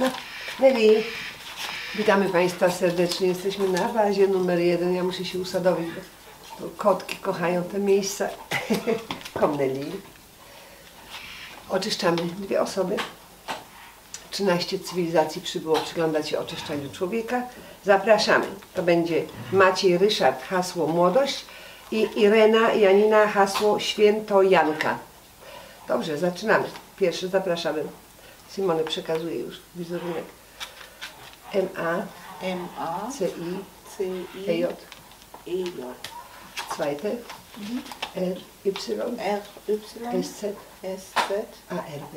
Nelly, witamy Państwa serdecznie. Jesteśmy na bazie numer 1. Ja muszę się usadowić, bo kotki kochają te miejsca. Kom Nelly. Oczyszczamy 2 osoby. 13 cywilizacji przybyło przyglądać się oczyszczaniu człowieka. Zapraszamy. To będzie Maciej Ryszard, hasło młodość, i Irena Janina, hasło święto Janka. Dobrze, zaczynamy. Pierwszy zapraszamy. Simone przekazuje już wizerunek. M-A-C-I-E-J. Zweite. R-Y-S-Z. A-R-B.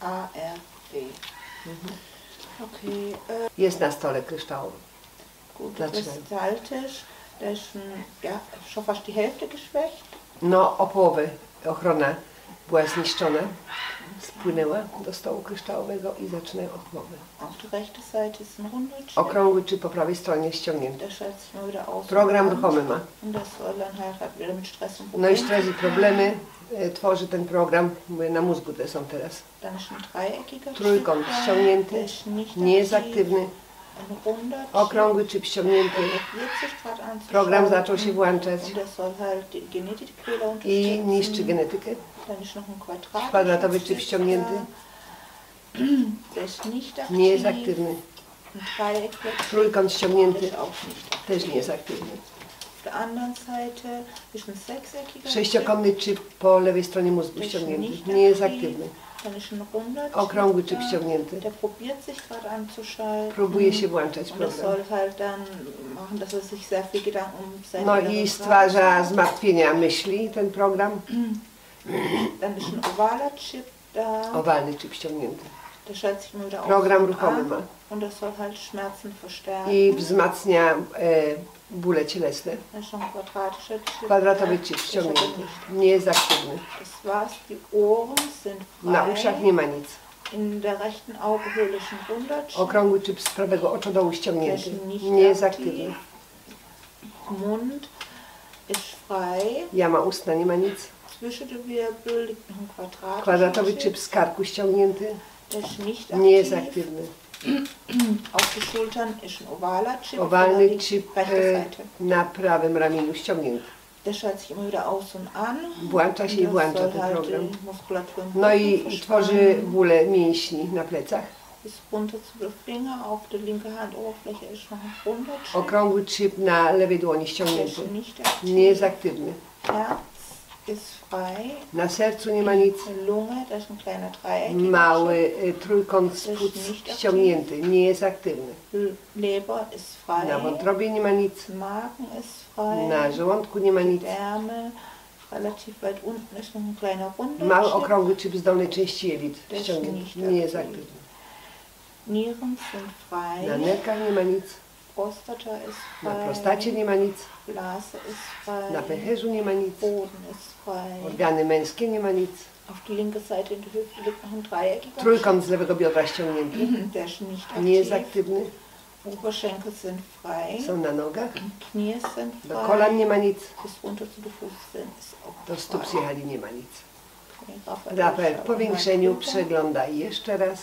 Okay. Jest na stole kryształowym. Gut, das Saltisch, da ist ja, schon fast die Hälfte geschwächt. No, o połowę ochrona była zniszczona. Spłynęła do stołu kryształowego i zaczynają od głowy. Auf der rechten Seite ist ein runder Chip. Okrągły czy po prawej stronie ściągnięty. Der stellt sich mal wieder aus. Program ruchomy ma. Und das soll dann halt wieder mit Stress und No i Problemen. stres i problemy tworzy ten program. Mówię, na mózgu te są teraz. Dann ist ein dreieckiger Trójkąt Chip, ściągnięty, der ist nicht nie jest aktiv. aktywny. Ein runder Chip. Okrągły czyp ściągnięty. Der probiert sich gerade anzuschalten. Program zaczął się włączać Und der soll halt die Genetikfehler i niszczy unterstützen. genetykę. Dann ist noch ein quadratischer Kwadratowy czyp Chip ściągnięty. da. Der ist nicht aktiv. Nie jest aktywny. Ein dreieckiger Chip, Trójkąt der ściągnięty. ist auch nicht aktiv. Też nie jest aktywny. Auf der anderen Seite ist ein sechseckiger Sześciokątny czyp po lewej stronie mózgu ściągnięty. Nie jest aktywny. Dann ist ein runder Okrągły czyp da. ściągnięty. Der probiert sich gerade anzuschalten. Próbuje się włączać Und das program. soll halt dann machen, dass er sich sehr viel Gedanken um seine No innere i Kraft stwarza macht. zmartwienia myśli ten program. Dann ist ein ovaler Chip da. Owalny czyp ściągnięty. Der schaltet sich immer wieder auf Program und ruchomy an. ma. Und das soll halt Schmerzen verstärken. I wzmacnia bóle cielesne. Dann ist noch ein quadratischer Chip. Kwadratowy da. czyp Der ist aber ściągnięty. nicht. Nie jest aktywny. Das war's. Die Ohren sind Na frei. uszach nie ma nic. In der rechten Augenhöhle ist ein runder Chip. Okrągły czyp z prawego oczodołu Der ściągnięty. ist nicht Nie jest aktiv. aktywny. Mund ist frei. Jama ustna nie ma nic. Zwischen den Wirbel liegt noch ein quadratischer Kwadratowy Chip. czyp z karku ściągnięty. Der ist nicht aktiv. Nie jest aktywny. Auf die Schultern ist ein ovaler Chip. Owalny die czyp rechte Seite. na prawym ramieniu ściągnięty. Der schaltet sich immer wieder aus und an. Włącza się i Und das włącza soll ten halt program. die Muskulatur im No Rücken i tworzy verspannen. bóle mięśni na plecach. Bis runter zu den Finger. Auf der linken Handoberfläche ist noch ein runder Chip. Okrągły czyp na lewej dłoni Der ściągnięty. ist nicht aktiv. Nie jest aktywny. Herz ist frei. Na sercu nie ma nic. Lunge, da ist ein kleiner Dreieck. Mały trójkąt z płuc ściągnięty. Nie jest aktywny. Leber ist frei. Na wątrobie nie ma nic. Magen ist frei. Na żołądku nie ma nic. Wärme. Relativ weit unten ist noch ein kleiner runder Mały Chip. okrągły czyp z dolnej części jelit Też ściągnięty. nie Nie jest aktywny. aktywny. Nieren sind frei. Na nerkach nie ma nic. Prostata ist Na frei. prostacie nie ma nic. Blase ist frei. Na pęcherzu nie ma nic. Boden ist frei. Organy męskie nie ma nic. Auf die linke Seite in der Hüfte liegt noch ein dreieckiger Trójkąt z lewego biodra ściągnięty. Chip. Der ist nicht aktiv. Nie jest aktywny. Oberschenkel sind frei. Są na nogach. Knie sind Do frei. kolan nie ma nic. Bis runter zu den Fußzehen ist auch Do stóp frei. zjechali nie ma nic. Okay, Rafael w schaut powiększeniu mal runter. przegląda jeszcze raz.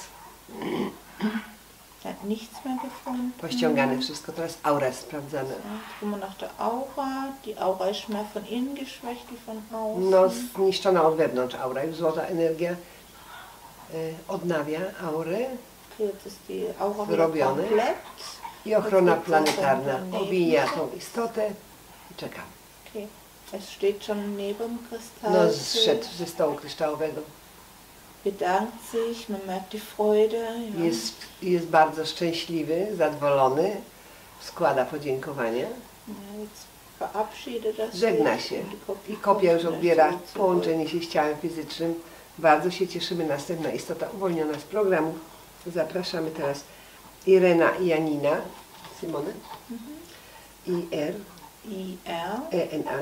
Er hat nichts mehr gefunden. Pościągane wszystko. Teraz aura jest sprawdzana. Ja, gucken wir nach der Aura. Die Aura ist mehr von innen geschwächt, die von außen. No, zniszczona od wewnątrz aura. Już złota energia odnawia aurę. Okay, jetzt ist die Aura wieder Wyrobione. komplett. I ochrona planetarna obija tą istotę i czekamy. Okay. Es steht schon neben dem Kristall. No, zszedł ze stołu kryształowego. Bedankt sich, man merkt die Freude. Ja. Jest bardzo szczęśliwy, zadowolony. Składa podziękowania. Ja, jetzt verabschiedet er sich. Żegna się. I kopia już odbiera połączenie się z ciałem fizycznym. Bardzo się cieszymy. Następna istota uwolniona z programu. Zapraszamy teraz Irena i Janina. Simone. I-R. I-R. E-N-A.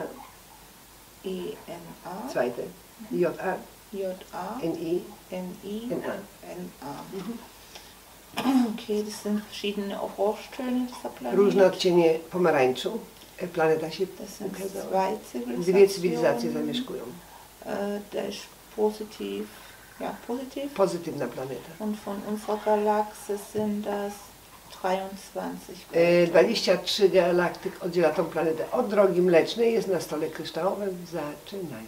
E-N-A. Zweite. J-A. J-A. N-I. N-I. N-A. N-A. Okay, das sind verschiedene Orangetöne dieser Planet. Różne odcienie pomarańczu. Planeta się Das sind ukazała. zwei Dwie Zivilisationen. cywilizacje zamieszkują. Der ist positiv Ja, positiv. Pozytywna planeta. Und von unserer Galaxie sind das 23. 23 galaktyk oddziela tą planetę od drogi mlecznej, jest na stole kryształowym. Zaczynajmy.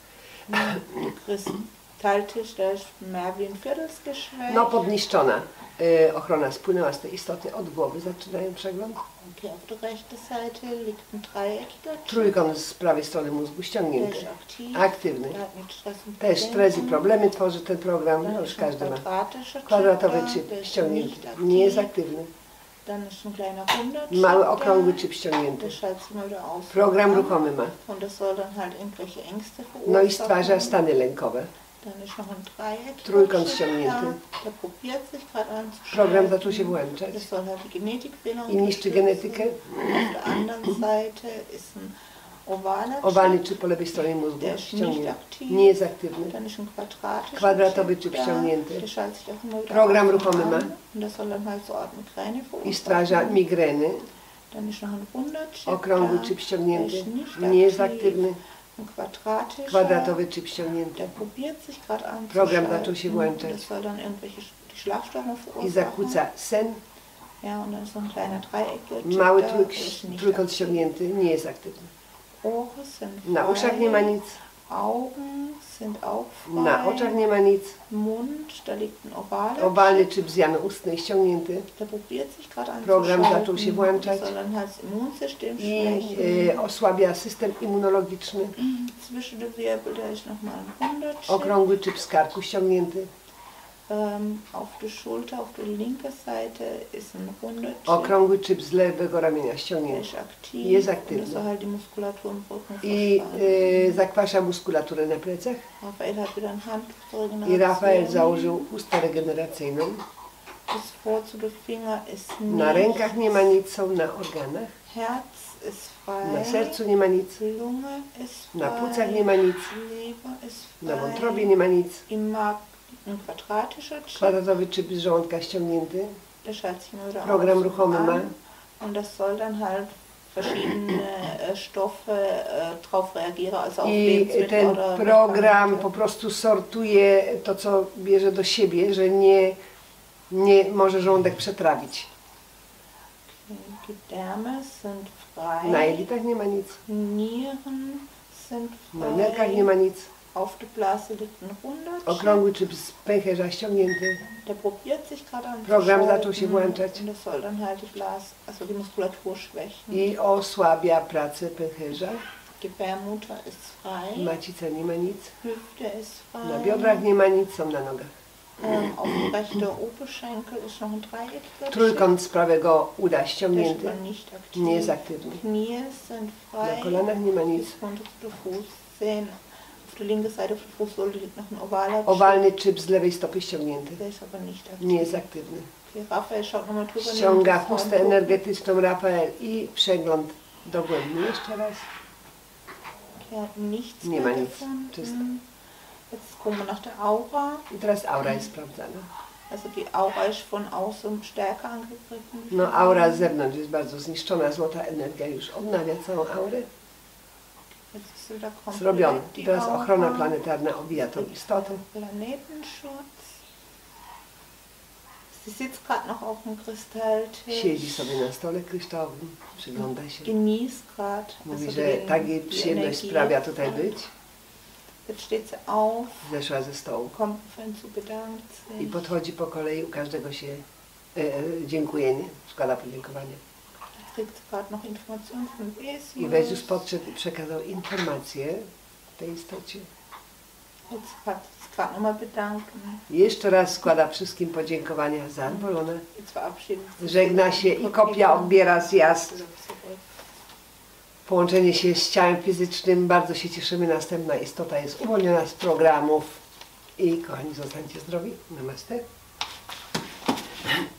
Kristalltisch, da ist mehr wie ein Viertelsgeschwächt. No, podniszczona. Ochrona spłynęła z tej istoty od głowy. Zaczynają przegląd. Okay, auf der rechten Seite liegt ein dreieckiger Trójkąt z prawej strony mózgu Der ściągnięty. ist aktiv. Aktywny. Der hat mit Stress und Też stres i Problemen. problemy tworzy ten program. No Dann już ist ein każdy ma. quadratischer Kwadratowy Chip chip da, der ist ściągnięty. nicht aktiv. Nie jest aktywny. Dann ist ein kleiner Hundertchip Mały okrągły da. chip ściągnięty. Der schaltet sich mal wieder auf. Program an. ruchomy ma. Und das soll dann halt irgendwelche Ängste No i stwarza verursachen. stany lękowe. Dann ist noch ein Dreieck. Trójkąt ściągnięty. Der probiert sich gerade Program anzuschalten. zaczął się włączać Das soll halt die Genetikfehler i niszczy genetykę. Auf der anderen Seite ist ein ovaler Owalny Chip. chip po lewej stronie mózgu Der ist nicht ściągnięty. aktiv. Nie jest aktywny. Dann ist ein quadratischer Kwadratowy Chip chip da. ściągnięty. Der schaltet sich auch immer wieder Program auf und ruchomy ma. an. Und das soll dann halt so Art Migräne I stwarza verursachen. migreny. Dann ist noch ein Hundertchip Okrągły da. chip Der ściągnięty. ist nicht Nie jest aktiv. aktywny. Ein quadratischer. Kwadratowy chip ściągnięty. Der probiert sich gerade anzuschalten. Program zaczął się włączać. Das soll dann irgendwelche die Schlafstoffe I verursachen. zakłóca sen. Ja, und dann ist noch ein kleiner Dreieck. Mały da, der ist nicht trójkąt aktiv. ściągnięty. Nie jest aktywny. Ohren sind Na uszach nie ma nic. Augen sind auch frei. Na oczach nie ma nic. Mund, da liegt ein ovaler Owalny Chip. chip z jamy ustnej ściągnięty. Der probiert sich gerade Program anzuschalten. zaczął się włączać. Das soll dann halt das Immunsystem I schwächen. osłabia system immunologiczny. Zwischen den Wirbel, da ist nochmal ein Hundertchip. Okrągły chip z karku ściągnięty. Auf der Schulter, auf der linken Seite ist ein Hundertchip. Okrągły chip z lewego ramienia Der ściągnięty. ist aktiv. Jest Und aktywny. das soll halt die Muskulatur im Rücken I verspannen. zakwasza muskulaturę na plecach. Rafael hat wieder ein Handtuch zur I Regeneration. Rafael założył chustę regeneracyjną. Das Vorzugefinger ist Na rękach nie ma nic, są na organach. Herz ist frei. Na sercu nie ma nic. Lunge ist frei. Na płucach nie ma nic. Leber ist frei. Na wątrobie nie ma nic. Im Magen ein quadratischer Chip. Kwadratowy chip z żołądka ściągnięty. Der schaltet sich immer wieder Program auf und ruchomy ma. an. Und das soll dann halt verschiedene Stoffe drauf reagieren, also auf I Lebensmittel ten oder program Medikamente. po prostu sortuje to, co bierze do siebie, że nie może żołądek przetrawić. Die Därme sind frei. Na jelitach nie ma nic. Nieren sind Na frei. nerkach nie ma nic. Auf der Blase liegt ein Hundertchip. Okrągły chip z pęcherza ściągnięty. Der probiert sich gerade an. Program zaczął się włączać. Und das soll dann halt die Blase, also die Muskulatur schwächen. I osłabia pracę pęcherza. Gebärmutter ist frei. Macica nie ma nic. Hüfte ist frei. Na biodrach nie ma nic, są na nogach. Auf dem rechten Oberschenkel ist noch ein dreieckiger Trójkąt z prawego uda Chip. Der ist ściągnięty. aber nicht aktiv. Nie jest aktywny. Knie sind frei. Na kolanach nie ma nic. Bis runter zu den Fußzehen. Auf der linken Seite auf der Fußsohle liegt noch ein ovaler Chip. Owalny chip z lewej stopy ściągnięty. Der ist aber nicht aktiv. Nie jest aktywny. Okay, Raphael schaut nochmal drüber. Ściąga nimmt das chustę Handtuch. energetyczną Rafael i przegląd dogłębny. Jeszcze raz. Er hat nichts Nie mehr ma nic. gefunden. Czysto. Jetzt gucken wir nach der Aura. I teraz aura jest sprawdzana. Also die Aura ist von außen stärker angegriffen. No aura z zewnątrz jest bardzo zniszczona. Złota energia już odnawia całą aurę. Jetzt ist wieder komplett Zrobiony. die Teraz Aura. ochrona planetarna obija tą istotę. Planetenschutz. Sie sitzt gerade noch auf dem Kristalltisch. Siedzi sobie na stole kryształowym, przygląda się. Genießt gerade. Mówi, że tak jej przyjemność sprawia tutaj być. Jetzt steht sie auf, Zeszła ze stołu kommt auf ihn zu, bedankt i sich. podchodzi po kolei, u każdego się dziękuję, nie? Składa podziękowanie. Kriegt sie gerade noch Informationen von I Wezus Vesus. podszedł i przekazał informację tej istocie. Jetzt hat sie sich gerade nochmal bedankt. Jeszcze raz składa wszystkim podziękowania za Arbolona. Jetzt verabschiedet sie Żegna się i kopia odbiera zjazd. zurück. Połączenie się z ciałem fizycznym. Bardzo się cieszymy. Następna istota jest uwolniona z programów. I kochani, zostańcie zdrowi. Namaste.